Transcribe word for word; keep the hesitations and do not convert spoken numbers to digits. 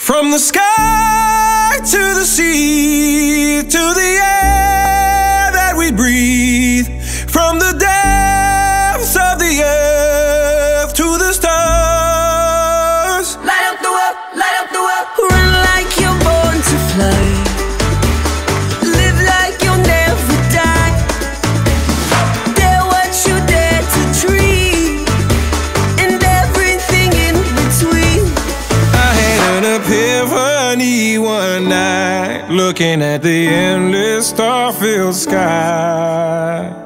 From the sky to the sea, to the air that we breathe, from the depths of the earth to the stars. Light up the world, light up the world. Run like you're born to fly. Live like you'll never die. Dare what you dare to dream, and everything in between. I had an epiphany one night, looking at the endless star-filled sky.